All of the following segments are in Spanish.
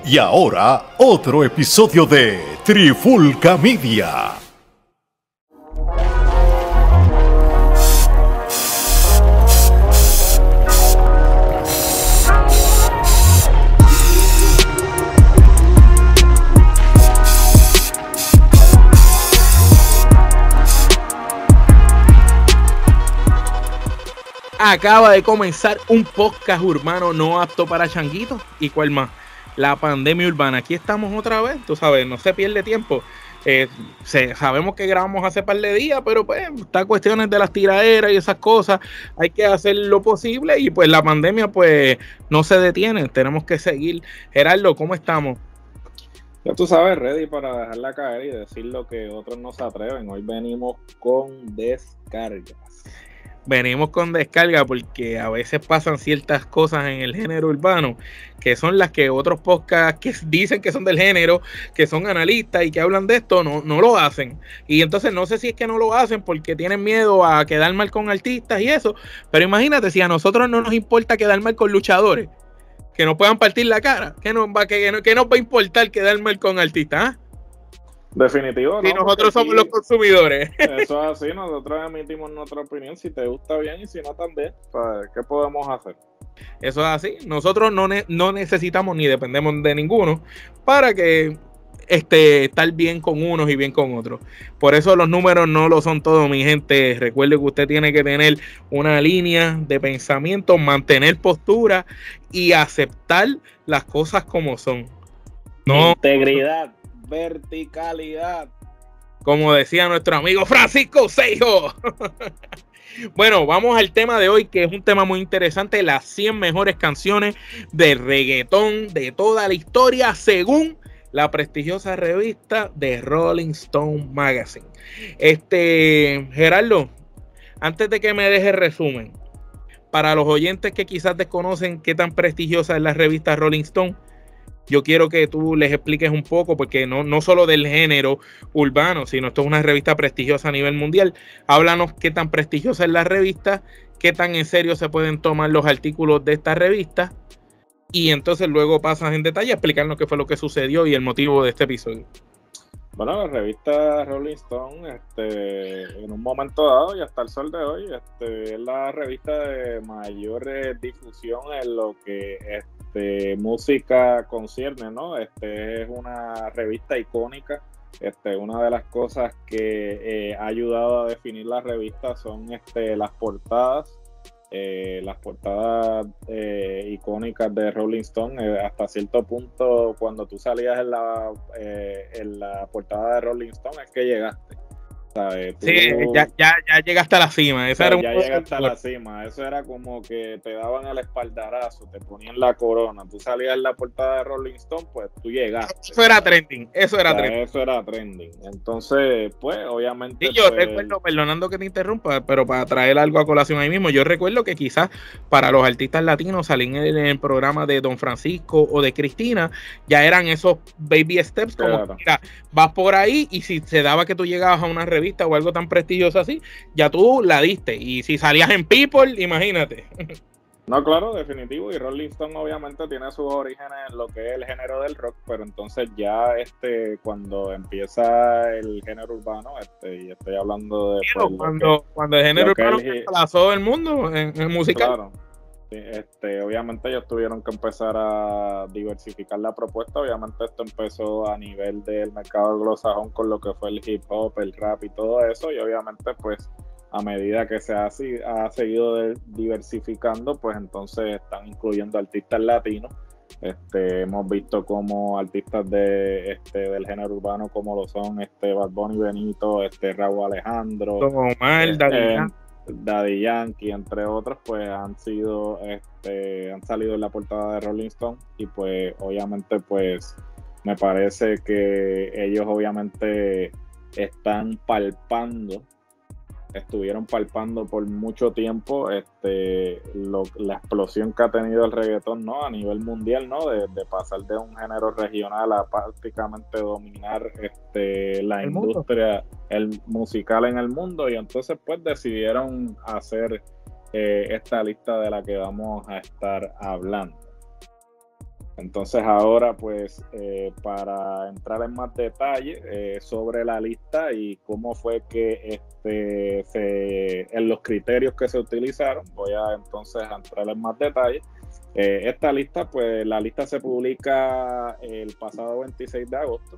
Y ahora, otro episodio de Trifulca Media. Acaba de comenzar un podcast urbano no apto para changuitos. ¿Y cuál más? La pandemia urbana. Aquí estamos otra vez, tú sabes, no se pierde tiempo. Sabemos que grabamos hace par de días, pero pues está cuestiones de las tiraderas y esas cosas. Hay que hacer lo posible y pues la pandemia pues no se detiene. Tenemos que seguir. Gerardo, ¿cómo estamos? Ya tú sabes, ready para dejarla caer y decir lo que otros no se atreven. Hoy venimos con descargas. Venimos con descarga porque a veces pasan ciertas cosas en el género urbano que son las que otros podcasts que dicen que son del género, que son analistas y que hablan de esto, no lo hacen. Y entonces no sé si es que no lo hacen porque tienen miedo a quedar mal con artistas y eso, pero imagínate si a nosotros no nos importa quedar mal con luchadores, que nos puedan partir la cara, ¿qué nos va a importar quedar mal con artistas? Definitivo, ¿no? Si nosotros somos los consumidores. Eso es así, nosotros emitimos nuestra opinión, si te gusta bien y si no también, pues, ¿qué podemos hacer? Eso es así, nosotros no necesitamos ni dependemos de ninguno para que estar bien con unos y bien con otros. Por eso los números no lo son todo, mi gente. Recuerde que usted tiene que tener una línea de pensamiento, mantener postura y aceptar las cosas como son. Integridad. Verticalidad. Como decía nuestro amigo Francisco Seijo. Bueno, vamos al tema de hoy, que es un tema muy interesante: las 100 mejores canciones de reggaetón de toda la historia según la prestigiosa revista de Rolling Stone Magazine. Gerardo, antes de que me deje el resumen, para los oyentes que quizás desconocen qué tan prestigiosa es la revista Rolling Stone, yo quiero que tú les expliques un poco, porque no solo del género urbano, sino esto es una revista prestigiosa a nivel mundial. Háblanos qué tan prestigiosa es la revista, qué tan en serio se pueden tomar los artículos de esta revista, y entonces luego pasas en detalle a explicarnos qué fue lo que sucedió y el motivo de este episodio. Bueno, la revista Rolling Stone, en un momento dado y hasta el sol de hoy, es la revista de mayor difusión en lo que música concierne, ¿no? Es una revista icónica. Una de las cosas que ha ayudado a definir la revista son las portadas. Las portadas icónicas de Rolling Stone. Hasta cierto punto, cuando tú salías en la portada de Rolling Stone, es que llegaste, ¿sabes? Sí, ya llegaste a la cima. Ya llegaste a la cima. Eso era como que te daban el espaldarazo, te ponían la corona. Tú salías en la portada de Rolling Stone, pues tú llegaste. Eso era trending. Eso era trending. Entonces, pues, obviamente. Y yo recuerdo, perdonando que te interrumpa, pero para traer algo a colación ahí mismo, yo recuerdo que quizás para los artistas latinos salir en el programa de Don Francisco o de Cristina, ya eran esos baby steps, como claro. Mira, vas por ahí, y si se daba que tú llegabas a una revista o algo tan prestigioso así, ya tú la diste. Y si salías en People, imagínate. No, claro, definitivo. Y Rolling Stone obviamente tiene sus orígenes en lo que es el género del rock, pero entonces ya cuando empieza el género urbano, y estoy hablando de cuando el género urbano desplazó el mundo en musical. Claro. Obviamente ellos tuvieron que empezar a diversificar la propuesta. Obviamente esto empezó a nivel del mercado anglosajón con lo que fue el hip hop, el rap y todo eso, y obviamente pues a medida que se ha seguido diversificando, pues entonces están incluyendo artistas latinos. Hemos visto como artistas del género urbano como lo son Bad Bunny, Benito, Rauw Alejandro, Omar, Daddy Yankee, entre otros, pues han salido en la portada de Rolling Stone. Y pues obviamente pues me parece que ellos obviamente estuvieron palpando por mucho tiempo la explosión que ha tenido el reggaetón, ¿no? A nivel mundial, ¿no? De pasar de un género regional a prácticamente dominar la industria musical en el mundo. Y entonces pues decidieron hacer esta lista de la que vamos a estar hablando. Entonces ahora pues para entrar en más detalle sobre la lista y cómo fue que en los criterios que se utilizaron, voy a entonces entrar en más detalle. Esta lista, pues la lista se publica el pasado 26 de agosto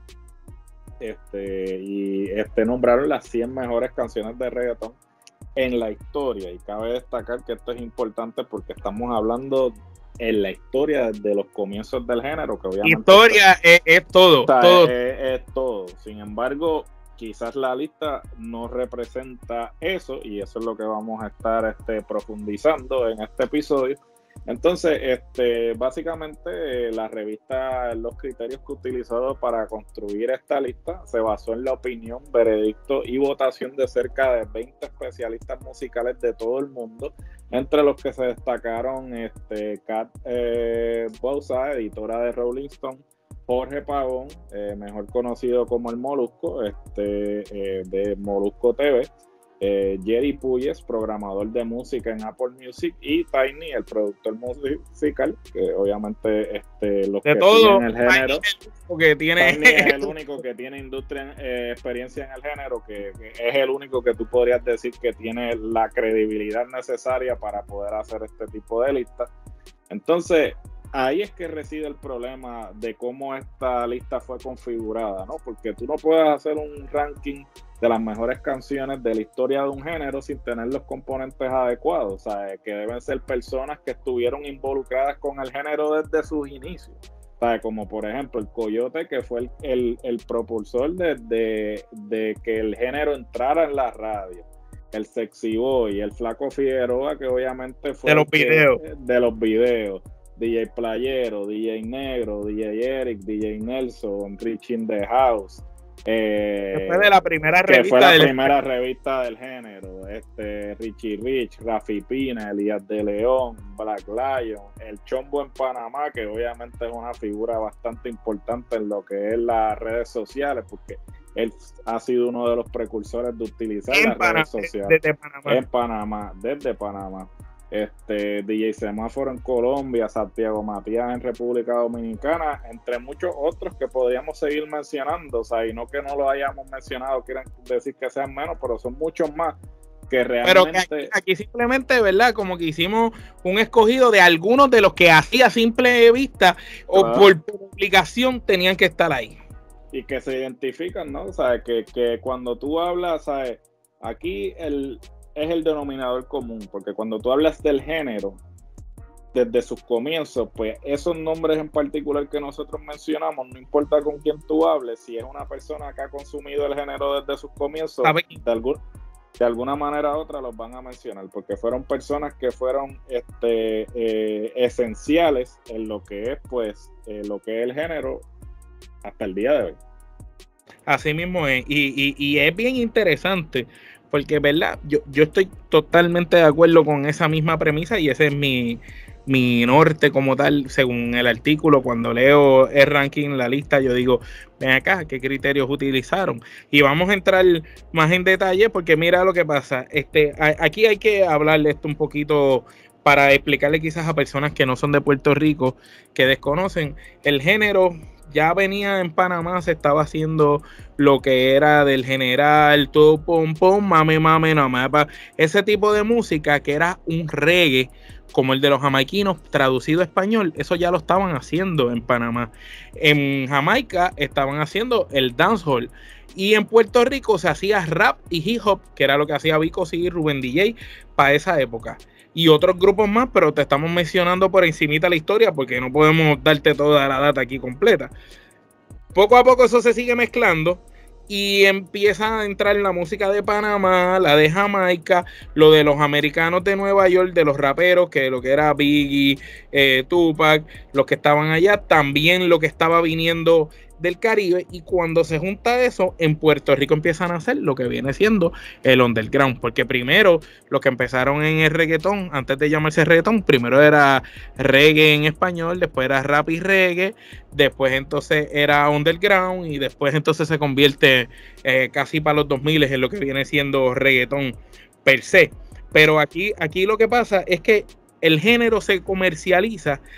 y nombraron las 100 mejores canciones de reggaetón en la historia, y cabe destacar que esto es importante porque estamos hablando en la historia de los comienzos del género, que obviamente historia es todo, todo. Es todo. Sin embargo, quizás la lista no representa eso, y eso es lo que vamos a estar profundizando en este episodio. Entonces, básicamente la revista, los criterios que utilizó para construir esta lista se basó en la opinión, veredicto y votación de cerca de 20 especialistas musicales de todo el mundo, entre los que se destacaron Kat Bouza, editora de Rolling Stone, Jorge Pavón, mejor conocido como el Molusco, de Molusco TV, Jerry Puyes, programador de música en Apple Music, y Tiny, el productor musical, que obviamente los de que todo, siguen el género, Tiny es el único que tiene experiencia en el género, que es el único que tú podrías decir que tiene la credibilidad necesaria para poder hacer este tipo de listas. Entonces, ahí es que reside el problema de cómo esta lista fue configurada, ¿no? Porque tú no puedes hacer un ranking de las mejores canciones de la historia de un género sin tener los componentes adecuados, o sea, que deben ser personas que estuvieron involucradas con el género desde sus inicios, o sea, como por ejemplo el Coyote, que fue el propulsor de que el género entrara en la radio, el Sexy Boy, el Flaco Figueroa, que obviamente fue de los videos, DJ Playero, DJ Negro, DJ Eric, DJ Nelson, Rich in the House, que fue de la primera revista del género, Richie Rich, Rafi Pina, Elías de León, Black Lion, el Chombo en Panamá, que obviamente es una figura bastante importante en lo que es las redes sociales, porque él ha sido uno de los precursores de utilizar las redes sociales desde Panamá. DJ Semáforo en Colombia, Santiago Matías en República Dominicana, entre muchos otros que podríamos seguir mencionando, o sea, y no que no lo hayamos mencionado quieren decir que sean menos, pero son muchos más que realmente... Pero que aquí simplemente, ¿verdad? Como que hicimos un escogido de algunos de los que así a simple vista o por publicación tenían que estar ahí. Y que se identifican, ¿no? O sea, que cuando tú hablas, ¿sabes? Aquí es el denominador común, porque cuando tú hablas del género desde sus comienzos, pues esos nombres en particular que nosotros mencionamos, no importa con quién tú hables, si es una persona que ha consumido el género desde sus comienzos, de alguna manera u otra los van a mencionar, porque fueron personas que fueron esenciales en lo que es, pues, lo que es el género hasta el día de hoy. Así mismo es, y es bien interesante, porque, ¿verdad? Yo estoy totalmente de acuerdo con esa misma premisa, y ese es mi norte como tal, según el artículo. Cuando leo el ranking, la lista, yo digo, ven acá, ¿qué criterios utilizaron? Y vamos a entrar más en detalle, porque mira lo que pasa. Aquí hay que hablarle esto un poquito para explicarle quizás a personas que no son de Puerto Rico, que desconocen el género. Ya venía en Panamá, se estaba haciendo lo que era del general, todo pom pom, mame, no, ese tipo de música que era un reggae, como el de los jamaiquinos, traducido a español. Eso ya lo estaban haciendo en Panamá. En Jamaica estaban haciendo el dancehall. Y en Puerto Rico se hacía rap y hip hop, que era lo que hacía Vico C y Rubén DJ para esa época. Y otros grupos más, pero te estamos mencionando por encimita la historia, porque no podemos darte toda la data aquí completa. Poco a poco eso se sigue mezclando y empieza a entrar la música de Panamá, la de Jamaica, lo de los americanos de Nueva York, de los raperos, que lo que era Biggie, Tupac, los que estaban allá, también lo que estaba viniendo del Caribe. Y cuando se junta eso, en Puerto Rico empiezan a hacer lo que viene siendo el underground, porque primero los que empezaron en el reggaetón, antes de llamarse reggaetón, primero era reggae en español, después era rap y reggae, después entonces era underground, y después entonces se convierte casi para los 2000 en lo que viene siendo reggaetón per se. Pero aquí lo que pasa es que el género se comercializa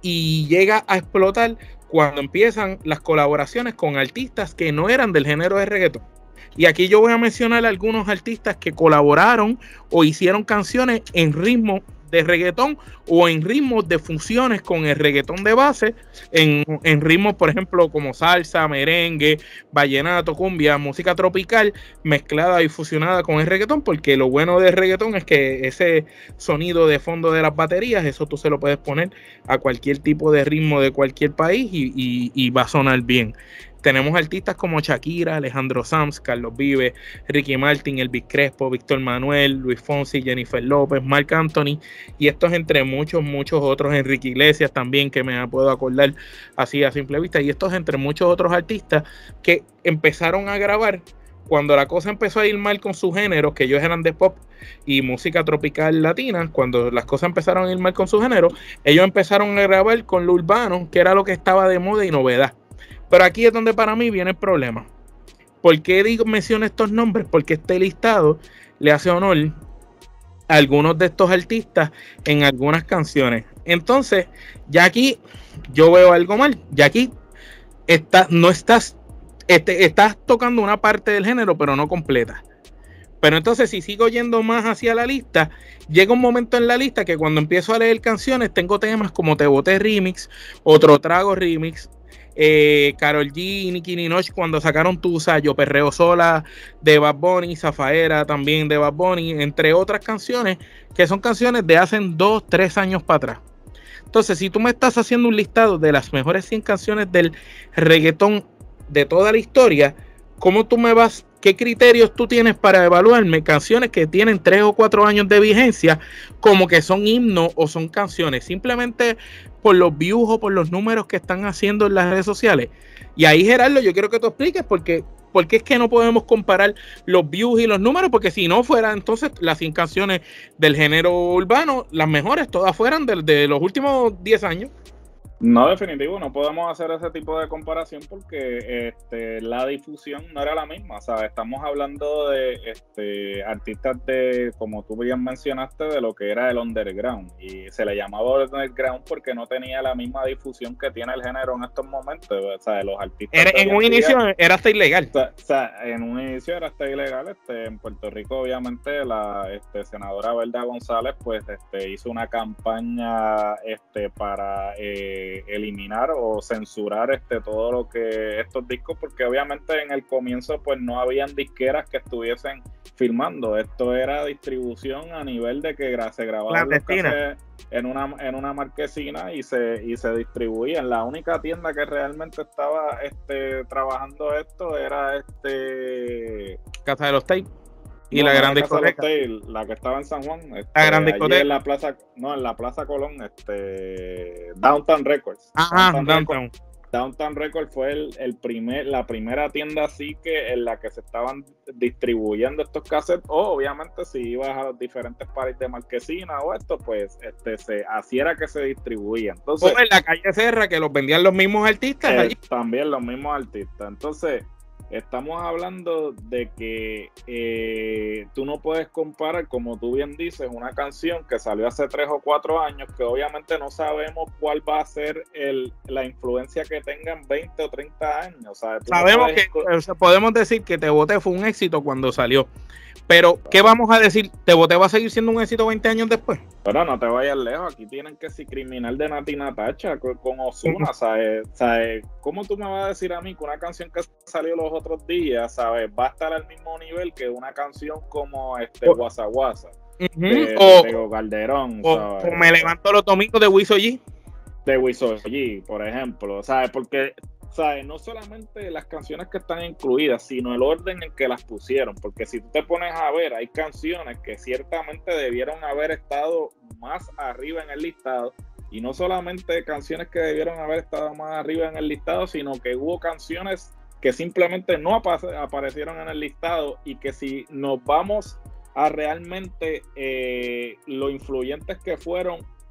y llega a explotar cuando empiezan las colaboraciones con artistas que no eran del género de reggaetón. Y aquí yo voy a mencionar algunos artistas que colaboraron o hicieron canciones en ritmo de reggaetón o en ritmos de funciones con el reggaetón de base, en ritmos, por ejemplo, como salsa, merengue, vallenato, cumbia, música tropical, mezclada y fusionada con el reggaetón, porque lo bueno del reggaetón es que ese sonido de fondo de las baterías, eso tú se lo puedes poner a cualquier tipo de ritmo de cualquier país y va a sonar bien. Tenemos artistas como Shakira, Alejandro Sanz, Carlos Vives, Ricky Martin, Elvis Crespo, Víctor Manuel, Luis Fonsi, Jennifer López, Marc Anthony, y estos entre muchos otros, Enrique Iglesias también, que me puedo acordar así a simple vista, y estos entre muchos otros artistas que empezaron a grabar cuando la cosa empezó a ir mal con sus géneros, que ellos eran de pop y música tropical latina. Cuando las cosas empezaron a ir mal con su género, ellos empezaron a grabar con lo urbano, que era lo que estaba de moda y novedad. Pero aquí es donde para mí viene el problema. ¿Por qué menciono estos nombres? Porque este listado le hace honor a algunos de estos artistas en algunas canciones. Entonces, ya aquí yo veo algo mal. Ya aquí estás tocando una parte del género, pero no completa. Pero entonces, si sigo yendo más hacia la lista, llega un momento en la lista que cuando empiezo a leer canciones, tengo temas como Te Boté Remix, Otro Trago Remix, Karol G y Nicki Minaj cuando sacaron Tusa, Yo Perreo Sola de Bad Bunny, Zafaera también de Bad Bunny, entre otras canciones que son canciones de hace 2, 3 años para atrás. Entonces, si tú me estás haciendo un listado de las mejores 100 canciones del reggaetón de toda la historia, ¿cómo tú me vas? ¿Qué criterios tú tienes para evaluarme canciones que tienen 3 o 4 años de vigencia como que son himnos o son canciones? Simplemente por los views o por los números que están haciendo en las redes sociales. Y ahí, Gerardo, yo quiero que tú expliques por qué es que no podemos comparar los views y los números, porque si no fuera entonces las 100 canciones del género urbano, las mejores todas fueran de los últimos 10 años. No, definitivo, no podemos hacer ese tipo de comparación porque la difusión no era la misma, ¿sabes? Estamos hablando de artistas de, como tú bien mencionaste, de lo que era el underground, y se le llamaba underground porque no tenía la misma difusión que tiene el género en estos momentos, o sea, los artistas... En un inicio era hasta ilegal. O sea, en un inicio era hasta ilegal. En Puerto Rico, obviamente, la senadora Belda González, pues, hizo una campaña para... eliminar o censurar todo lo que estos discos, porque obviamente en el comienzo pues no habían disqueras que estuviesen filmando, esto era distribución a nivel de que se grababan los cassettes en una marquesina y se distribuían. La única tienda que realmente estaba trabajando esto era Casa de los Tapes. Y no, la gran discoteca. La que estaba en San Juan. La gran discoteca. En la Plaza Colón, Downtown Records. Ajá, Downtown. Downtown Records fue la primera tienda así que en la que se estaban distribuyendo estos cassettes. Obviamente si ibas a los diferentes paris de marquesina o esto, pues así era que se distribuía. Entonces, o en la calle Serra, que los vendían los mismos artistas allí. También los mismos artistas. Entonces, estamos hablando de que tú no puedes comparar, como tú bien dices, una canción que salió hace 3 o 4 años, que obviamente no sabemos cuál va a ser la influencia que tengan 20 o 30 años. O sea, sabemos podemos decir que Te Boté fue un éxito cuando salió. Pero, ¿qué vamos a decir? ¿Te Boté va a seguir siendo un éxito 20 años después? Pero no te vayas lejos. Aquí tienen que ser criminal de Nati Natacha con Ozuna, ¿sabes? ¿Cómo tú me vas a decir a mí que una canción que salió los otros días, ¿sabes? Va a estar al mismo nivel que una canción como Guasa Guasa de Calderón, o Me Levanto los Domingos de Wiso G. De Wiso G, por ejemplo, ¿sabes? Porque... ¿sabes? No solamente las canciones que están incluidas, sino el orden en que las pusieron, porque si tú te pones a ver, hay canciones que ciertamente debieron haber estado más arriba en el listado, y no solamente canciones que debieron haber estado más arriba en el listado, sino que hubo canciones que simplemente no aparecieron en el listado, y que si nos vamos a realmente lo influyentes que fueron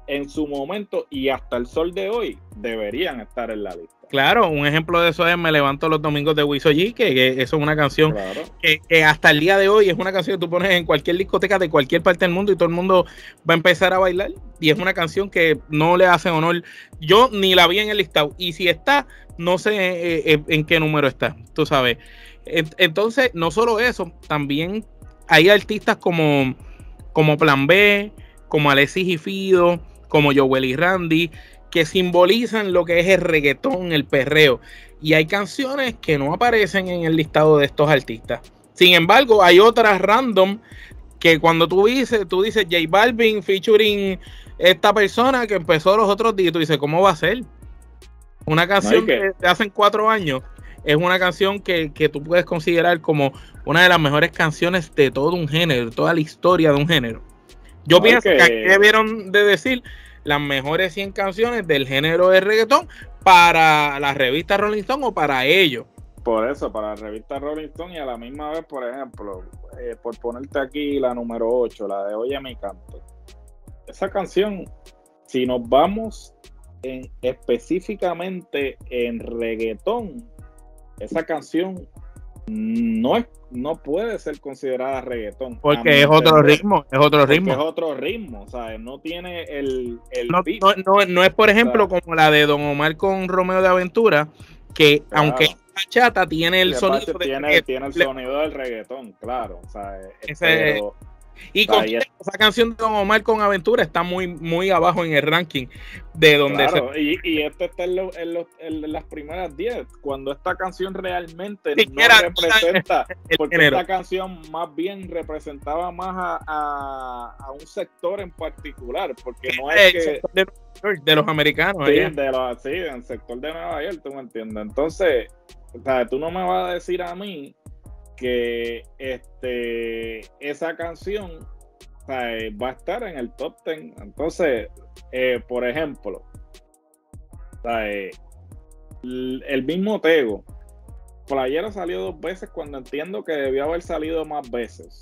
en su momento y hasta el sol de hoy deberían estar en la lista. Claro, un ejemplo de eso es Me Levanto los Domingos de Wiso G, que eso es una canción que hasta el día de hoy es una canción que tú pones en cualquier discoteca de cualquier parte del mundo y todo el mundo va a empezar a bailar, y es una canción que no le hace honor. Yo ni la vi en el listado, y si está, no sé en qué número está, tú sabes. Entonces, no solo eso, también hay artistas como Plan B, como Alexis y Fido, como Joel y Randy, que simbolizan lo que es el reggaetón, el perreo, y hay canciones que no aparecen en el listado de estos artistas. Sin embargo, hay otras random que cuando tú dices J Balvin featuring esta persona que empezó los otros días, tú dices, ¿cómo va a ser? Una canción de hace 4 años es una canción que tú puedes considerar como una de las mejores canciones de todo un género, de toda la historia de un género. Yo pienso que aquí debieron de decir las mejores 100 canciones del género de reggaetón para la revista Rolling Stone o para ellos. Por eso, para la revista Rolling Stone, y a la misma vez, por ejemplo, por ponerte aquí la número 8, la de Oye Mi Canto. Esa canción, si nos vamos específicamente en reggaetón, esa canción no puede ser considerada reggaetón. Porque es otro ritmo, es otro ritmo. Es otro ritmo, ¿sabes? No tiene el beat. No es, por ejemplo, como la de Don Omar con Romeo de Aventura, que claro, aunque es bachata, tiene el sonido tiene el sonido del reggaetón, claro. Pero, y con esa canción de Don Omar con Aventura está muy, muy abajo en el ranking de donde y esto está en las primeras 10, cuando esta canción realmente no representa, porque esta canción más bien representaba más a un sector en particular, porque no es que de los americanos, sí, del sector de Nueva York, tú me entiendes. Entonces, o sea, tú no me vas a decir a mí que esa canción, o sea, va a estar en el top 10. Entonces, por ejemplo, o sea, el mismo Tego, Playero salió 2 veces cuando entiendo que debió haber salido más veces.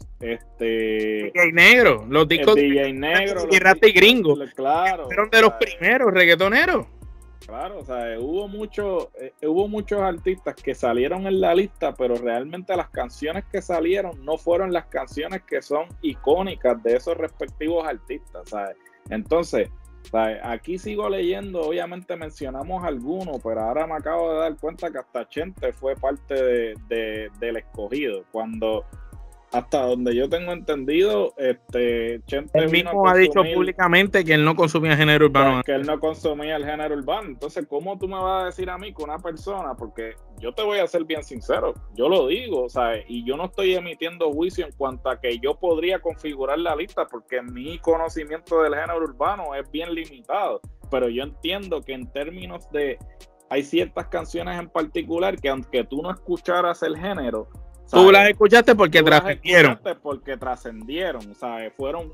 DJ Negro, los discos DJ Negro y Rata y Gringo, claro, fueron de los primeros reggaetoneros. Claro, o sea, hubo muchos artistas que salieron en la lista, pero realmente las canciones que salieron no fueron las canciones que son icónicas de esos respectivos artistas, ¿sabes? Entonces, ¿sabes? Aquí sigo leyendo, obviamente mencionamos algunos, pero ahora me acabo de dar cuenta que hasta Chente fue parte del escogido, cuando hasta donde yo tengo entendido, Chente él mismo ha dicho públicamente que él no consumía género urbano. Que él no consumía el género urbano. Entonces, ¿cómo tú me vas a decir a mí que una persona, porque yo te voy a ser bien sincero, yo lo digo, ¿sabes? Y yo no estoy emitiendo juicio en cuanto a que yo podría configurar la lista, porque mi conocimiento del género urbano es bien limitado, pero yo entiendo que en términos de, hay ciertas canciones en particular que aunque tú no escucharas el género, ¿sabes? Tú las escuchaste porque trascendieron. Porque trascendieron, ¿sabes? Fueron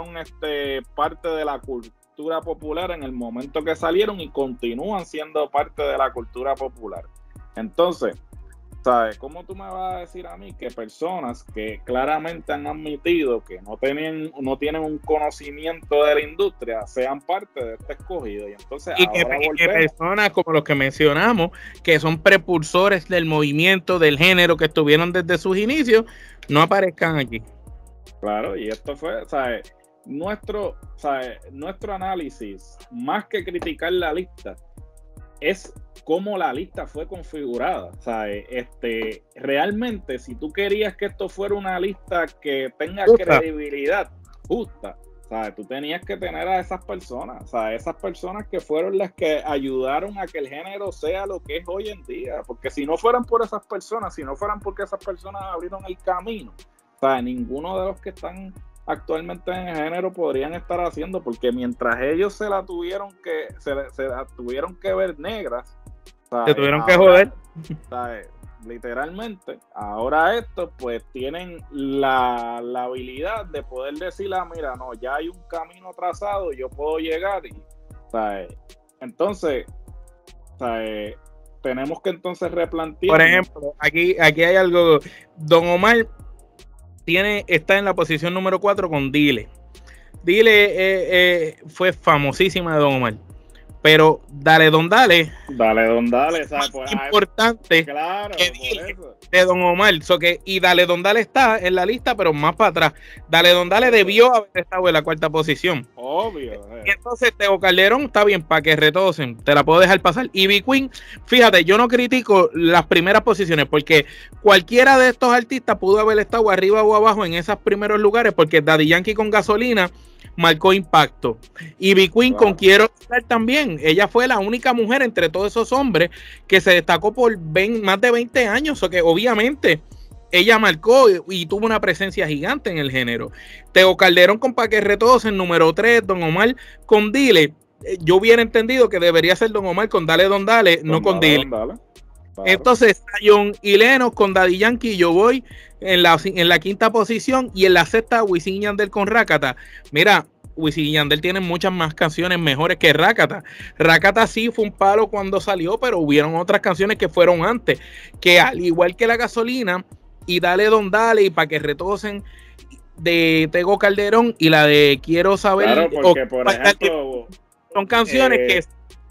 parte de la cultura popular en el momento que salieron y continúan siendo parte de la cultura popular. Entonces, ¿sabes? ¿Cómo tú me vas a decir a mí que personas que claramente han admitido que no tienen un conocimiento de la industria sean parte de este escogido? Y entonces y que personas como los que mencionamos, que son precursores del movimiento, del género, que estuvieron desde sus inicios, no aparezcan aquí. Claro, y esto fue, ¿sabes? Nuestro análisis, más que criticar la lista, es cómo la lista fue configurada. O sea, realmente, si tú querías que esto fuera una lista que tenga credibilidad justa, ¿sabes? Tú tenías que tener a esas personas, ¿sabes? Esas personas que fueron las que ayudaron a que el género sea lo que es hoy en día. Porque si no fueran por esas personas, si no fueran porque esas personas abrieron el camino, ¿sabes? Ninguno de los que están actualmente en el género podrían estar haciendo, porque mientras ellos se la tuvieron que ver negras, ¿sabes? Se tuvieron que joder, ¿sabes? Literalmente, ahora estos pues tienen la habilidad de poder decir, mira, no, ya hay un camino trazado, yo puedo llegar, y, ¿sabes? Entonces, ¿sabes? Tenemos que entonces replantear. Por ejemplo, aquí hay algo. Don Omar está en la posición número 4 con Dile. Dile fue famosísima de Don Omar. Pero Dale Don Dale. Dale Don Dale, ¿sabes? Pues, importante. Claro, que por eso. De Don Omar. Y Dale Don Dale está en la lista, pero más para atrás. Dale Don Dale debió haber estado en la cuarta posición. Obvio. Y entonces Tego Calderón está bien para que retosen. Te la puedo dejar pasar. Y B Queen, fíjate, yo no critico las primeras posiciones porque cualquiera de estos artistas pudo haber estado arriba o abajo en esos primeros lugares porque Daddy Yankee con Gasolina marcó impacto. Y B Queen con Quiero Estar también. Ella fue la única mujer entre todos esos hombres que se destacó por más de 20 años. O que obviamente ella marcó y tuvo una presencia gigante en el género. Tego Calderón con Pa' que retosen, número 3, Don Omar con Dile. Yo hubiera entendido que debería ser Don Omar con Dale Don Dale, no con Dile. Claro. Entonces, Zion y Lennox con Daddy Yankee, yo voy en la quinta posición y en la sexta, Wisin y Yandel con Rakata. Mira, Wisin y Yandel tienen muchas más canciones mejores que Rakata. Rakata sí fue un palo cuando salió, pero hubieron otras canciones que fueron antes, que al igual que La Gasolina y Dale Don Dale y Pa' que retosen de Tego Calderón y la de Quiero Saber. Claro, porque por ejemplo son canciones que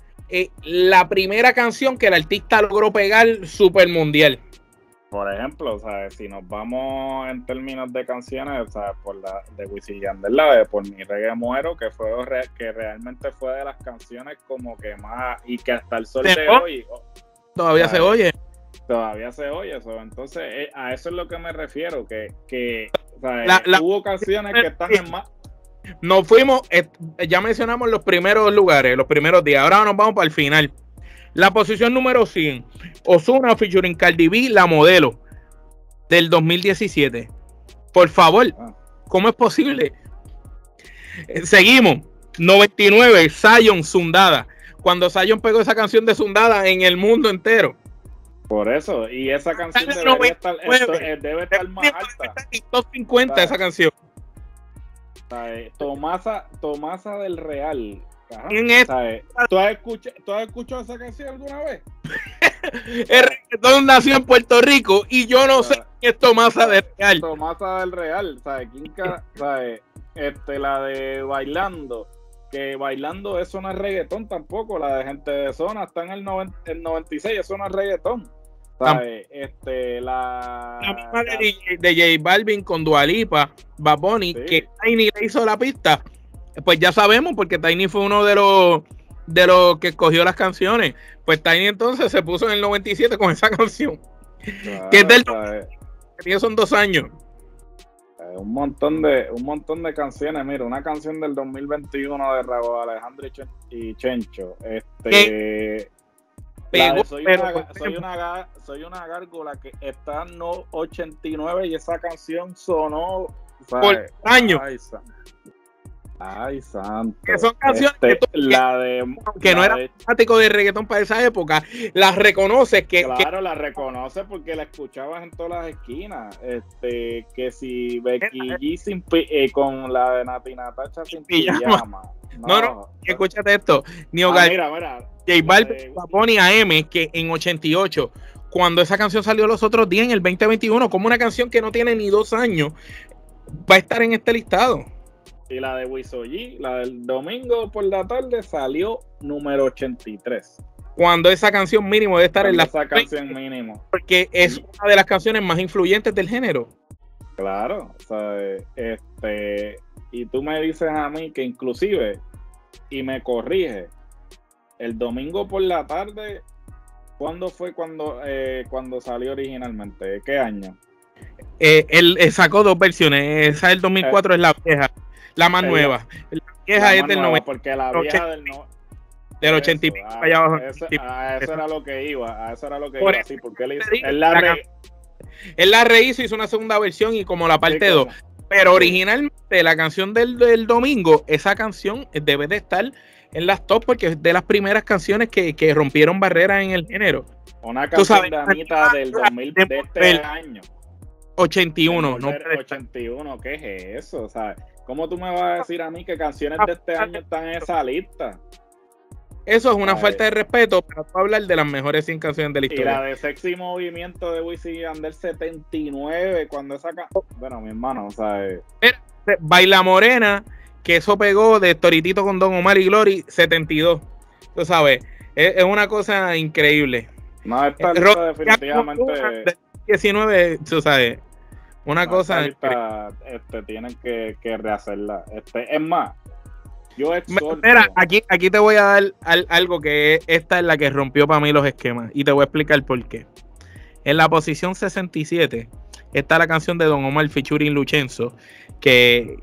la primera canción que el artista logró pegar super mundial. Por ejemplo, ¿sabes? Si nos vamos en términos de canciones, ¿sabes? Por la de Wisin y Yandel, la de Por mi reggae muero, que realmente fue de las canciones como que más, y que hasta el sol de hoy todavía se oye. Todavía se oye eso. Entonces, a eso es lo que me refiero, que ¿sabes? Hubo canciones que están en más. Nos fuimos, ya mencionamos los primeros lugares, los primeros días. Ahora nos vamos para el final. La posición número 100, Ozuna featuring Cardi B, La Modelo, del 2017. Por favor, ¿cómo es posible? Seguimos. 99, Zion, Zundada. Cuando Zion pegó esa canción de Zundada en el mundo entero. Por eso, y esa canción debe estar más alta. Top 50 esa canción. Tomasa del Real. ¿Quién es? ¿Tú has escuchado esa canción alguna vez? El reggaetón nació en Puerto Rico y yo no sé quién es Tomasa del Real. Tomasa del Real, ¿sabes? ¿Sabes? La de Bailando, que Bailando eso no es reggaetón tampoco, la de Gente de Zona está en el 96, eso no es reggaetón. ¿Sabes? La misma de J Balvin con Dua Lipa, Bad Bunny, sí, que Tiny le hizo la pista. Pues ya sabemos, porque Tiny fue uno de los que escogió las canciones. Pues Tiny entonces se puso en el 97 con esa canción. Claro, que es del que son 2 años. Un montón de canciones. Mira, una canción del 2021 de Raúl Alejandro y Chencho. Soy una gárgola que está en 89 y esa canción sonó por años. Ay, santo. Que son canciones que no era fanático de reggaetón para esa época, las reconoces la reconoces porque la escuchabas en todas las esquinas. Que si Becky G con la de Nati Natacha sin pijama. No, escúchate esto. Mira. J Balvin, Pony AM, que en 88, cuando esa canción salió los otros días en el 2021, como una canción que no tiene ni 2 años, va a estar en este listado. Y la de Wiso G, la del domingo por la tarde, salió número 83. Cuando esa canción mínimo debe estar esa canción mínimo. Porque es una de las canciones más influyentes del género. Claro, ¿sabes? Y tú me dices a mí que inclusive, y me corrige, el domingo por la tarde, ¿cuándo fue cuando salió originalmente? ¿Qué año? Él sacó 2 versiones. Esa del 2004 es la vieja. La más nueva. La vieja es del 90. Porque la vieja del 80 y pico para allá abajo. A eso era lo que iba. Sí, porque él la rehizo, hizo una segunda versión y como la parte 2. Pero originalmente la canción del domingo, esa canción debe de estar en las top porque es de las primeras canciones que rompieron barreras en el género. Una canción de Anita del 2000 de este año. 81, no 81, ¿qué es eso? O sea, ¿cómo tú me vas a decir a mí que canciones de este año están en esa lista? Eso es una falta de respeto para hablar de las mejores 100 canciones de la historia. Y la de Sexy Movimiento de Wisin y Yandel 79, cuando saca... Bueno, mi hermano, o sea... Baila Morena que eso pegó de Toritito con Don Omar y Glory 72. Tú sabes, es una cosa increíble. No, esta lista definitivamente 19, tú sabes, una cosa. Esta lista, tienen que rehacerla. Es más, yo exhorto. Mira, aquí te voy a dar algo que esta es la que rompió para mí los esquemas y te voy a explicar por qué. En la posición 67 está la canción de Don Omar featuring Luchenzo, que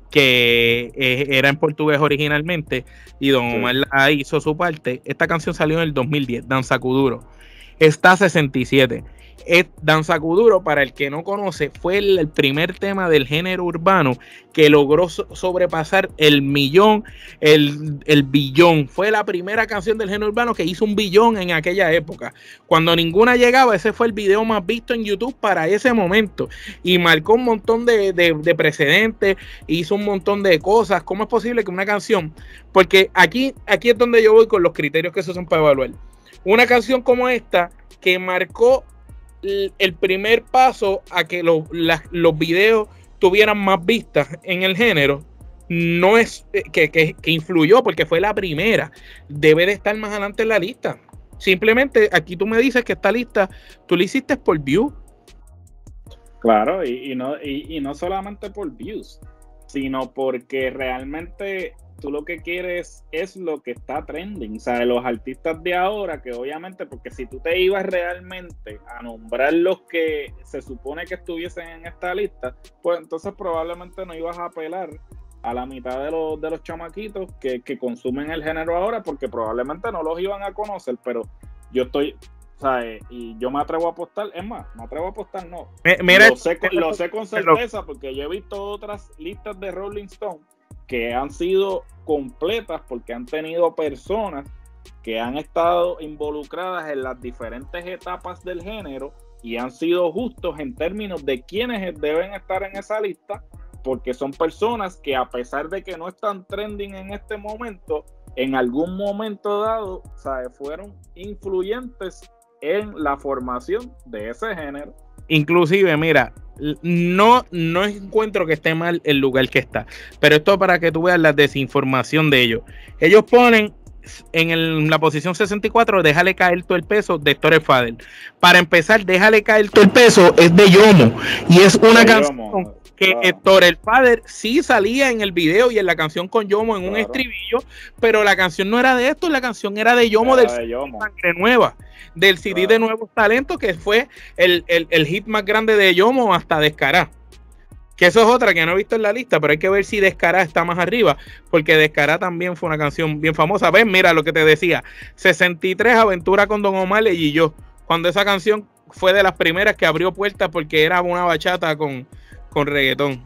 era en portugués originalmente, y Don Omar la hizo su parte. Esta canción salió en el 2010, Danza Kuduro. Está 67. Danza Kuduro, para el que no conoce, fue el primer tema del género urbano que logró sobrepasar el millón, el billón. Fue la primera canción del género urbano que hizo un billón en aquella época. Cuando ninguna llegaba, ese fue el video más visto en YouTube para ese momento. Y marcó un montón de precedentes, hizo un montón de cosas. ¿Cómo es posible que una canción? Porque aquí es donde yo voy con los criterios que se usan para evaluar. Una canción como esta, que marcó el primer paso a que los videos tuvieran más vistas en el género, no es que influyó porque fue la primera, debe de estar más adelante en la lista. Simplemente aquí tú me dices que esta lista tú la hiciste por views. Claro, y no solamente por views, sino porque realmente tú lo que quieres es lo que está trending, o sea, los artistas de ahora, que obviamente, porque si tú te ibas realmente a nombrar los que se supone que estuviesen en esta lista, pues entonces probablemente no ibas a apelar a la mitad de los chamaquitos que consumen el género ahora, porque probablemente no los iban a conocer, pero yo estoy, ¿sabes? Y yo me atrevo a apostar, es más, me atrevo a apostar, no, mira, lo sé con certeza, porque yo he visto otras listas de Rolling Stone que han sido completas porque han tenido personas que han estado involucradas en las diferentes etapas del género y han sido justos en términos de quiénes deben estar en esa lista, porque son personas que, a pesar de que no están trending en este momento, en algún momento dado, ¿sabes?, fueron influyentes en la formación de ese género. Inclusive, mira, no encuentro que esté mal el lugar que está, pero esto para que tú veas la desinformación de ellos. Ellos ponen en la posición 64, déjale caer todo el peso de Héctor el Father. Para empezar, déjale caer todo el peso es de Yomo, y es una canción que Héctor el Father sí salía en el video y en la canción con Yomo en un estribillo, pero la canción no era de esto, la canción era de Yomo, del Sangre Nueva, del CD de Nuevos Talentos, que fue el hit más grande de Yomo hasta Descará. Que eso es otra que no he visto en la lista, pero hay que ver si Descará está más arriba, porque Descará también fue una canción bien famosa. Ves, mira lo que te decía, 63, Aventura con Don Omar y yo, cuando esa canción fue de las primeras que abrió puertas porque era una bachata con reggaetón.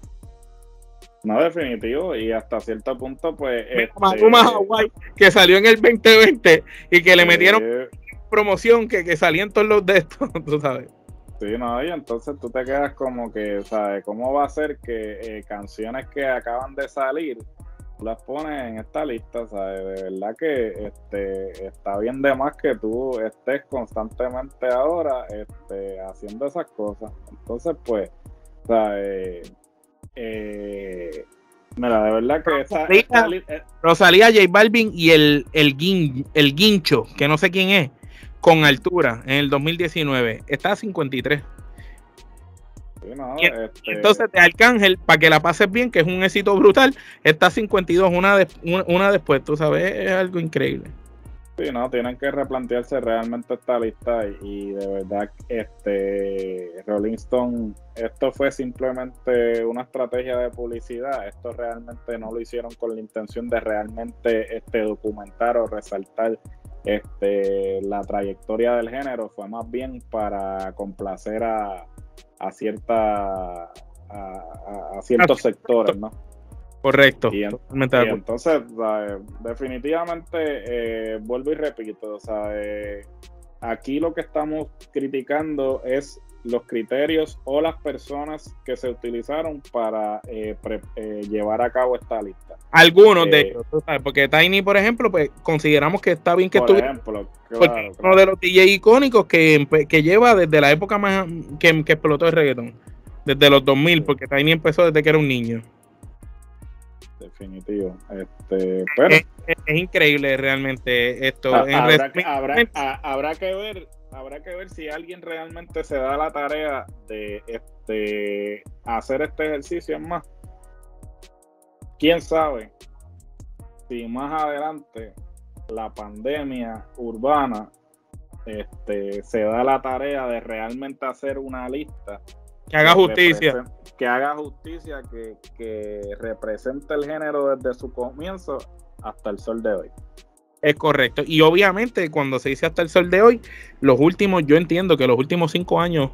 No, definitivo, y hasta cierto punto, pues... Maluma Hawaii, que salió en el 2020 y que le metieron promoción que salían todos los de estos, tú sabes. Sí, no, y entonces tú te quedas como que, ¿sabes? ¿Cómo va a ser que canciones que acaban de salir las pones en esta lista? ¿Sabes? De verdad que está bien de más que tú estés constantemente ahora haciendo esas cosas. Entonces, pues, ¿sabes? Mira, de verdad que Rosalía, J Balvin y el Guincho, que no sé quién es, con Altura en el 2019 está a 53. Sí, no, entonces de Arcángel, para que la pases bien, que es un éxito brutal, está a 52, una después, tú sabes, es algo increíble. Sí, no, tienen que replantearse realmente esta lista y de verdad Rolling Stone, esto fue simplemente una estrategia de publicidad. Esto realmente no lo hicieron con la intención de realmente documentar o resaltar la trayectoria del género. Fue más bien para complacer a ciertos sectores, ¿no? Correcto. Y entonces, definitivamente, vuelvo y repito, o sea, aquí lo que estamos criticando es los criterios o las personas que se utilizaron para llevar a cabo esta lista. Algunos de ellos, ¿sabes? Porque Tiny, por ejemplo, pues consideramos que está bien que estuviera, claro. Uno de los DJ icónicos que lleva desde la época más que explotó el reggaetón, desde los 2000, porque Tiny empezó desde que era un niño. definitivo. Pero es increíble realmente esto. Habrá que ver si alguien realmente se da la tarea de hacer este ejercicio. Es más, quién sabe si más adelante la pandemia urbana se da la tarea de realmente hacer una lista que haga justicia, que represente el género desde su comienzo hasta el sol de hoy. Es correcto. Y obviamente cuando se dice hasta el sol de hoy, yo entiendo que los últimos 5 años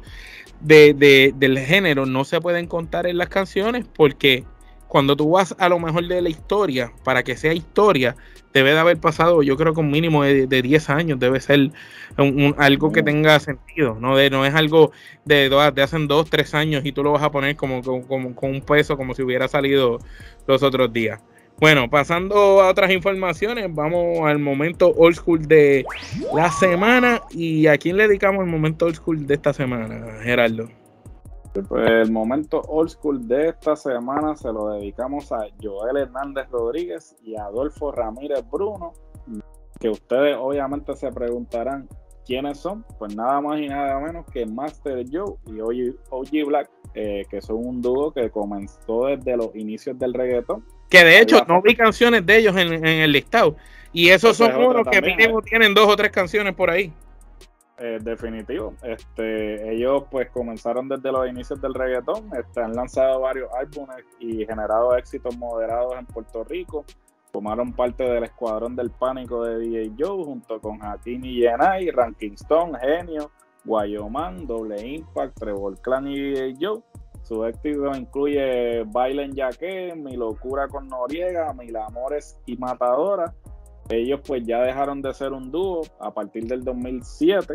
del género no se pueden contar en las canciones, porque cuando tú vas a lo mejor de la historia, para que sea historia, debe de haber pasado, yo creo que un mínimo de 10 años, debe ser algo que tenga sentido, no es algo de hace 2, 3 años y tú lo vas a poner como con un peso, como si hubiera salido los otros días. Bueno, pasando a otras informaciones, vamos al momento old school de la semana. ¿Y a quién le dedicamos el momento old school de esta semana, Gerardo? Pues el momento old school de esta semana se lo dedicamos a Joel Hernández Rodríguez y Adolfo Ramírez Bruno, que ustedes obviamente se preguntarán quiénes son. Pues nada más y nada menos que Master Joe y OG Black, que son un dúo que comenzó desde los inicios del reggaetón. Que de hecho no vi canciones de ellos en el listado, y esos son unos que mínimo tienen 2 o 3 canciones por ahí. Definitivo. Ellos pues comenzaron desde los inicios del reggaetón, han lanzado varios álbumes y generado éxitos moderados en Puerto Rico. Formaron parte del escuadrón del pánico de DJ Joe junto con Hakim y Yenai, Ranking Stone, Genio, Guayomán, Doble Impact, Trevor Clan y DJ Joe. Su éxito incluye Bailen Yaque, Mi Locura con Noriega, Mil Amores y Matadora. Ellos pues ya dejaron de ser un dúo a partir del 2007.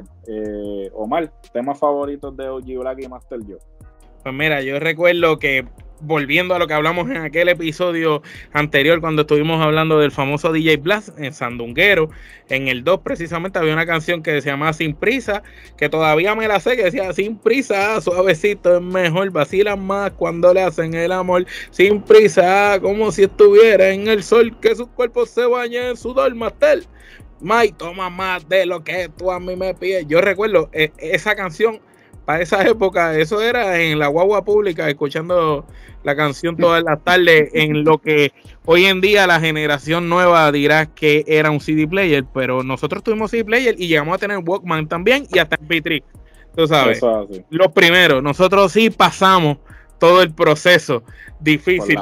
Omar, temas favoritos de OG Black y Master Joe. Pues mira, yo recuerdo que, volviendo a lo que hablamos en aquel episodio anterior, cuando estuvimos hablando del famoso DJ Blast en Sandunguero, en el 2 precisamente había una canción que se llamaba Sin Prisa, que todavía me la sé, que decía: sin prisa, suavecito es mejor, vacilan más cuando le hacen el amor, sin prisa, como si estuviera en el sol, que su cuerpo se bañe en sudor. Master Mike, toma más de lo que tú a mí me pides. Yo recuerdo esa canción. Para esa época, eso era en la guagua pública, escuchando la canción todas las tardes, en lo que hoy en día la generación nueva dirá que era un CD player, pero nosotros tuvimos CD player y llegamos a tener Walkman también y hasta MP3. Tú sabes, los primeros, nosotros sí pasamos todo el proceso difícil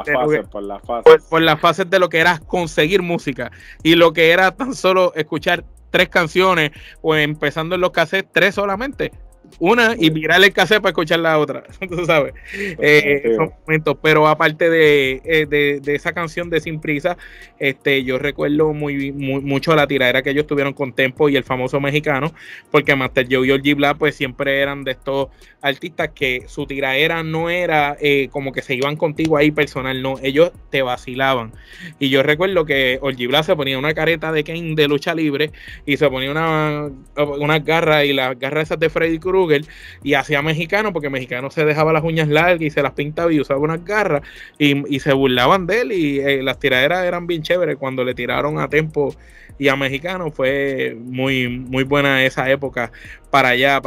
por las fases de lo que era conseguir música y lo que era tan solo escuchar 3 canciones o empezando en los cassettes 3 solamente. Una y mirar el cassette para escuchar la otra, tú sabes. Son momentos, pero aparte de esa canción de Sin Prisa, yo recuerdo mucho la tiradera que ellos tuvieron con Tempo y el famoso mexicano, porque Master Joe y OG Black pues siempre eran de estos artistas que su tiradera no era como que se iban contigo ahí personal, no, ellos te vacilaban. Y yo recuerdo que OG Black se ponía una careta de Kane de lucha libre y se ponía unas garras, y las garras esas de Freddy Krueger, y hacía mexicano, porque mexicano se dejaba las uñas largas y se las pintaba y usaba unas garras, y se burlaban de él, y las tiraderas eran bien chéveres. Cuando le tiraron a Tempo y a Mexicano fue muy, muy buena esa época para allá,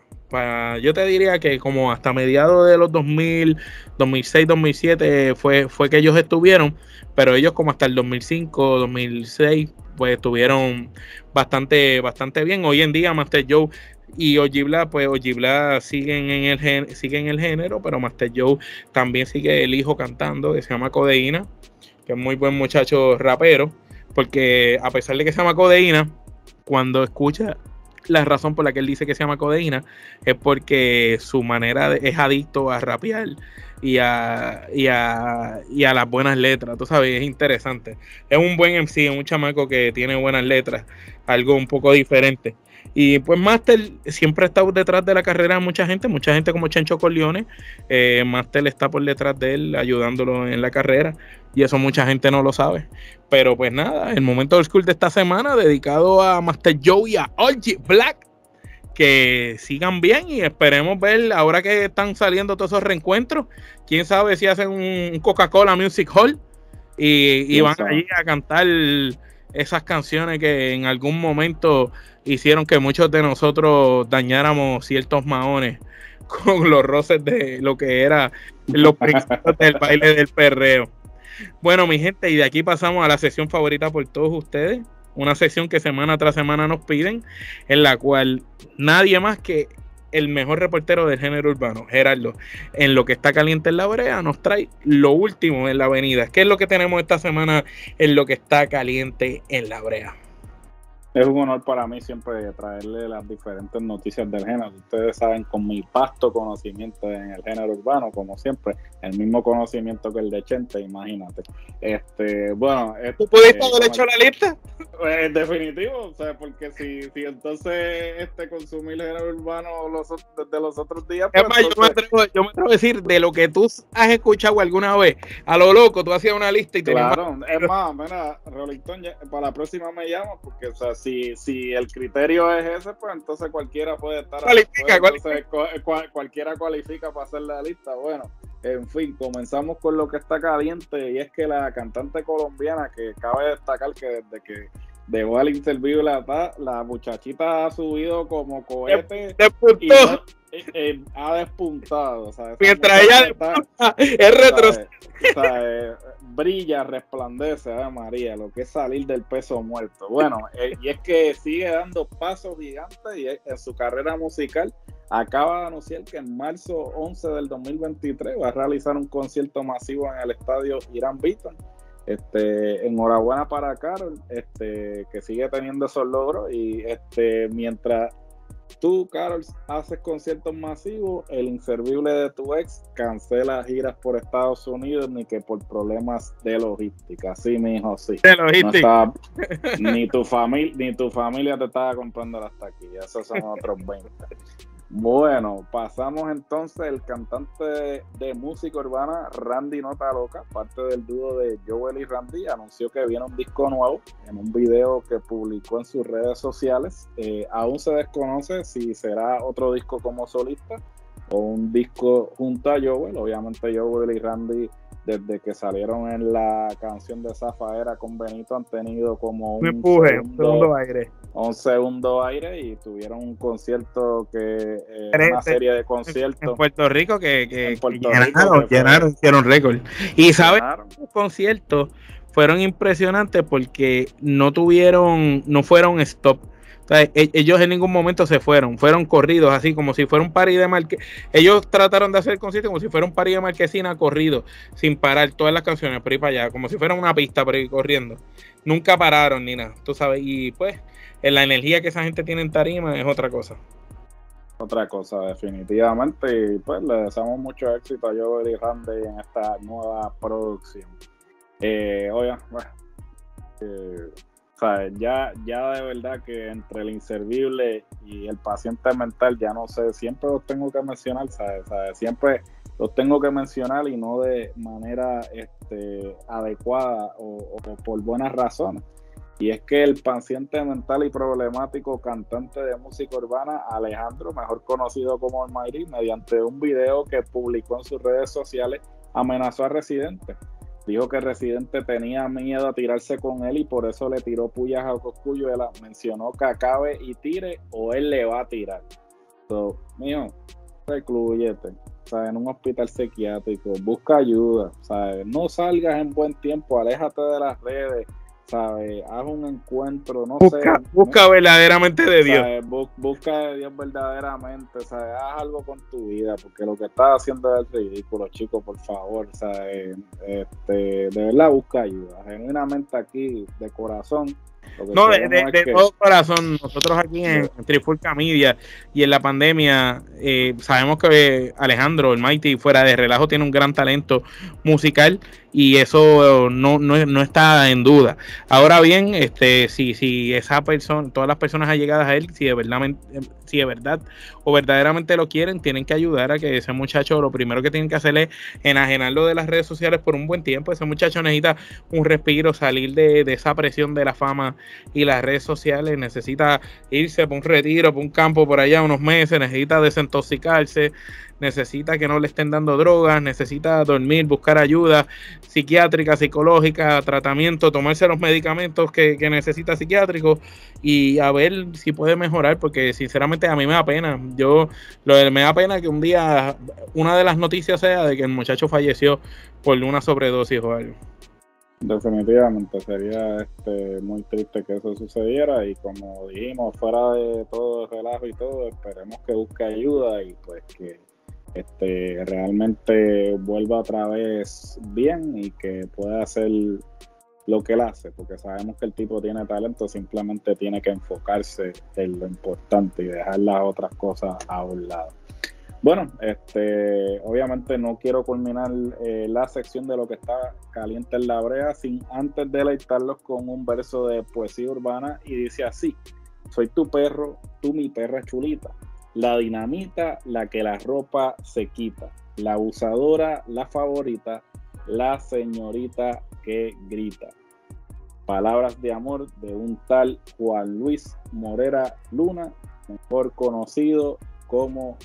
yo te diría que como hasta mediados de los 2000, 2006, 2007 fue que ellos estuvieron, pero ellos como hasta el 2005, 2006 pues estuvieron bastante bien. Hoy en día Master Joe y OG Black, pues OG Black siguen en el género, pero Master Joe también sigue el hijo cantando, que se llama Codeína, que es muy buen muchacho rapero, porque a pesar de que se llama Codeína, cuando escucha la razón por la que él dice que se llama Codeína es porque su manera es adicto a rapear y a las buenas letras, tú sabes, es interesante. Es un buen MC, es un chamaco que tiene buenas letras, algo un poco diferente. Y pues Master siempre ha estado detrás de la carrera de mucha gente como Chencho Corleone. Master está por detrás de él, ayudándolo en la carrera, y eso mucha gente no lo sabe. Pero pues nada, el momento old school de esta semana dedicado a Master Joe y a OG Black. Que sigan bien y esperemos ver, ahora que están saliendo todos esos reencuentros, quién sabe si hacen un Coca-Cola Music Hall y van allí a cantar esas canciones que en algún momento hicieron que muchos de nosotros dañáramos ciertos maones con los roces de lo que era los principios del baile del perreo. Bueno, mi gente, y de aquí pasamos a la sección favorita por todos ustedes, una sección que semana tras semana nos piden, en la cual nadie más que el mejor reportero del género urbano, Gerardo, en lo que está caliente en la brea, nos trae lo último en la avenida. ¿Qué es lo que tenemos esta semana en lo que está caliente en la brea? Es un honor para mí siempre traerle las diferentes noticias del género. Ustedes saben, con mi vasto conocimiento en el género urbano, como siempre, el mismo conocimiento que el de Chente, imagínate. Bueno, ¿tú pudiste haber hecho la lista? Pues, definitivo, o sea, porque si entonces consumir el género urbano desde los otros días. Pues, es más, entonces... yo me atrevo a decir, de lo que tú has escuchado alguna vez, a lo loco, tú hacías una lista y tenías. Claro, es más, mira, Rolling Stone, para la próxima me llama, porque, o sea, si el criterio es ese, pues entonces cualquiera puede estar cualquiera cualifica para hacer la lista. Bueno, en fin, comenzamos con lo que está caliente, y es que la cantante colombiana, que cabe destacar que desde que dejó al interview la muchachita ha subido como cohete y ha despuntado, o sea, mientras ella es retroceso, brilla, resplandece, María, lo que es salir del peso muerto. Bueno, y es que sigue dando pasos gigantes, y en su carrera musical acaba de anunciar que en marzo 11 del 2023 va a realizar un concierto masivo en el estadio Irán Bithorn. Enhorabuena para Karol, que sigue teniendo esos logros, y mientras tú, Karol, haces conciertos masivos, el inservible de tu ex cancela giras por Estados Unidos, ni que por problemas de logística. Sí, mijo, sí. De logística. No estaba, ni tu familia te estaba comprando las taquillas, esos son otros 20. Bueno, pasamos entonces. El cantante de música urbana Randy Nota Loca, parte del dúo de Joel y Randy, anunció que viene un disco nuevo en un video que publicó en sus redes sociales. Aún se desconoce si será otro disco como solista o un disco junto a Joel. Obviamente Joel y Randy, desde que salieron en la canción de Zafaera con Benito, han tenido como un segundo aire, y tuvieron un concierto una serie de conciertos en Puerto Rico que llenaron, hicieron récord. Y sabes, los conciertos fueron impresionantes porque no fueron stop. O sea, ellos en ningún momento se fueron corridos, así como si fuera un party de marquesina. Ellos trataron de hacer el concierto como si fuera un party de marquesina, corrido, sin parar, todas las canciones por ahí para allá, como si fuera una pista por ahí corriendo. Nunca pararon ni nada, tú sabes, y pues la energía que esa gente tiene en tarima es otra cosa. Otra cosa, definitivamente, y pues le deseamos mucho éxito a Joel y Randy en esta nueva producción. Oigan, bueno, o sea, ya de verdad que entre el inservible y el paciente mental, ya no sé, siempre los tengo que mencionar, ¿sabes? Siempre los tengo que mencionar, y no de manera adecuada o por buenas razones. Y es que el paciente mental y problemático cantante de música urbana Alejandro, mejor conocido como Almighty, mediante un video que publicó en sus redes sociales, amenazó a Residente. Dijo que Residente tenía miedo a tirarse con él, y por eso le tiró puyas a Cosculluela. Mencionó que acabe y tire, o él le va a tirar. Mijo, reclúyete, ¿sabes? En un hospital psiquiátrico, busca ayuda, ¿sabes? No salgas en buen tiempo, aléjate de las redes, ¿sabes? Haz un encuentro, busca verdaderamente de Dios. Busca de Dios verdaderamente, ¿sabes? Haz algo con tu vida, porque lo que estás haciendo es ridículo, chicos, por favor, ¿sabes? De verdad, busca ayuda, genuinamente aquí, de corazón. No, de todo corazón, nosotros aquí en Trifulca Media y en la pandemia sabemos que Alejandro, el Mighty, fuera de relajo, tiene un gran talento musical, y eso no está en duda. Ahora bien, si esa persona, todas las personas allegadas a él, si de verdad o verdaderamente lo quieren, tienen que ayudar a que ese muchacho, lo primero que tienen que hacer es enajenarlo de las redes sociales por un buen tiempo. Ese muchacho necesita un respiro, salir de esa presión de la fama y las redes sociales, necesita irse por un retiro, por un campo por allá unos meses, necesita desintoxicarse, necesita que no le estén dando drogas, necesita dormir, buscar ayuda psiquiátrica, psicológica, tratamiento, tomarse los medicamentos que necesita psiquiátrico y a ver si puede mejorar, porque sinceramente a mí me da pena. Me da pena que un día una de las noticias sea de que el muchacho falleció por una sobredosis o algo. Definitivamente sería muy triste que eso sucediera, y como dijimos, fuera de todo el relajo y todo, esperemos que busque ayuda y pues que realmente vuelva otra vez bien y que pueda hacer lo que él hace, porque sabemos que el tipo tiene talento, simplemente tiene que enfocarse en lo importante y dejar las otras cosas a un lado. Bueno, obviamente no quiero culminar la sección de lo que está caliente en la brea sin antes deleitarlos con un verso de poesía urbana, y dice así: soy tu perro, tú mi perra chulita, la dinamita, la que la ropa se quita, la abusadora, la favorita, la señorita que grita. Palabras de amor de un tal Juan Luis Morera Luna, mejor conocido como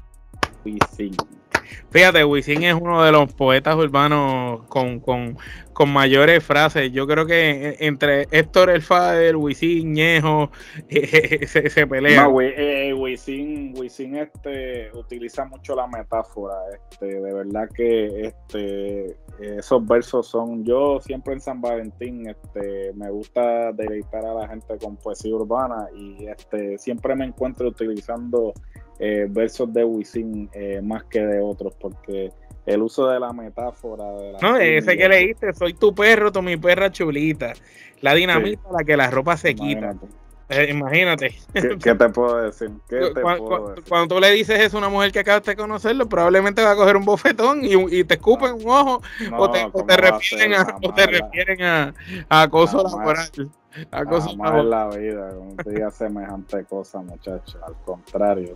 Wisin. Fíjate, Wisin es uno de los poetas urbanos con mayores frases. Yo creo que entre Héctor el Father, Wisin, Ñejo, se pelean. No, Wisin utiliza mucho la metáfora. De verdad que esos versos son... Yo siempre en San Valentín me gusta deleitar a la gente con poesía urbana, y siempre me encuentro utilizando versos de Wisin más que de otros, porque el uso de la metáfora de ese que leíste, soy tu perro, tú mi perra chulita, la dinamita, sí, la que la ropa se quita. Imagínate. ¿Qué te puedo decir? Cuando tú le dices eso a una mujer que acabas de conocerlo, probablemente va a coger un bofetón y te escupen un ojo, o te refieren a acoso laboral. Jamás en la vida como te diga semejante cosa, muchachos. Al contrario,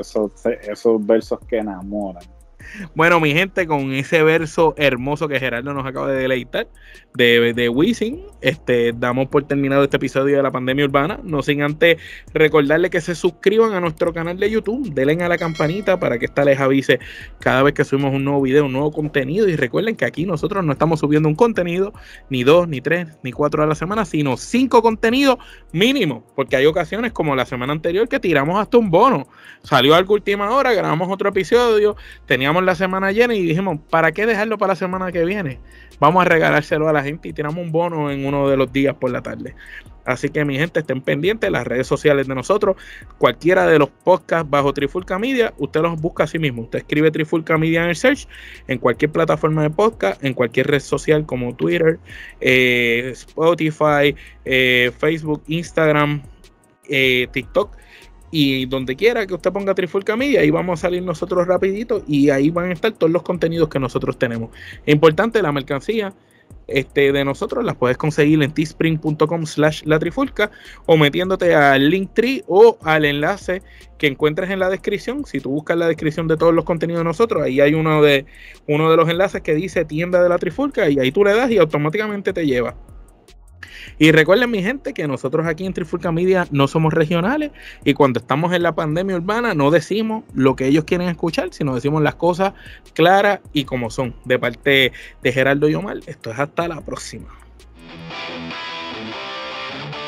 esos versos que enamoran. Bueno, mi gente, con ese verso hermoso que Gerardo nos acaba de deleitar de Wisin, damos por terminado este episodio de La Pandemia Urbana, no sin antes recordarles que se suscriban a nuestro canal de YouTube, denle a la campanita para que esta les avise cada vez que subimos un nuevo video, un nuevo contenido, y recuerden que aquí nosotros no estamos subiendo un contenido, ni 2, ni 3, ni 4 a la semana, sino 5 contenidos mínimo, porque hay ocasiones como la semana anterior que tiramos hasta un bono, salió algo última hora, grabamos otro episodio, teníamos la semana llena y dijimos, ¿para qué dejarlo para la semana que viene? Vamos a regalárselo a la gente y tiramos un bono en uno de los días por la tarde. Así que mi gente, estén pendientes de las redes sociales de nosotros, cualquiera de los podcasts bajo Trifulca Media, usted los busca a sí mismo, usted escribe Trifulca Media en el search, en cualquier plataforma de podcast, en cualquier red social como Twitter, Spotify, Facebook, Instagram, TikTok, y donde quiera que usted ponga Trifulca Media, ahí vamos a salir nosotros rapidito, y ahí van a estar todos los contenidos que nosotros tenemos. Importante, la mercancía de nosotros las puedes conseguir en teespring.com/latrifulca, o metiéndote al Linktree o al enlace que encuentres en la descripción. Si tú buscas la descripción de todos los contenidos de nosotros, ahí hay uno de los enlaces que dice tienda de la Trifulca, y ahí tú le das y automáticamente te lleva. Y recuerden, mi gente, que nosotros aquí en Trifulca Media no somos regionales, y cuando estamos en la pandemia urbana no decimos lo que ellos quieren escuchar, sino decimos las cosas claras y como son. De parte de Gerardo y Omar, esto es hasta la próxima.